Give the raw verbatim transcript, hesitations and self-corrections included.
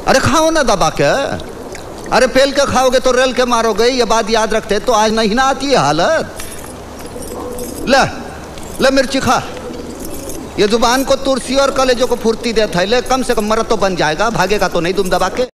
अरे खाओ ना दबा के। अरे पेल के खाओगे तो रेल के मारोगे, ये बात याद रखते। तो आज नहीं ना आती है हालत। ले ले मिर्ची खा, ये जुबान को तुलसी और कलेजों को फुर्ती देता है। ले कम से कम मरद तो बन जाएगा, भागेगा तो नहीं तुम दबा के।